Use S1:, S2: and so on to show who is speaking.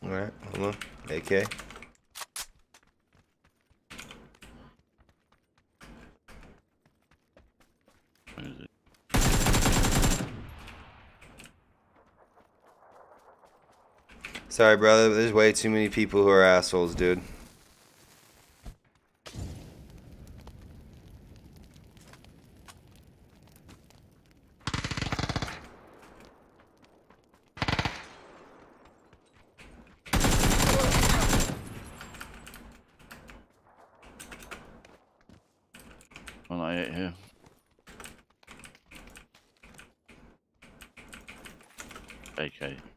S1: Alright, hold on. AK.
S2: Where is it?
S1: Sorry, brother, but there's way too many people who are assholes, dude.
S2: One I ate here. AK.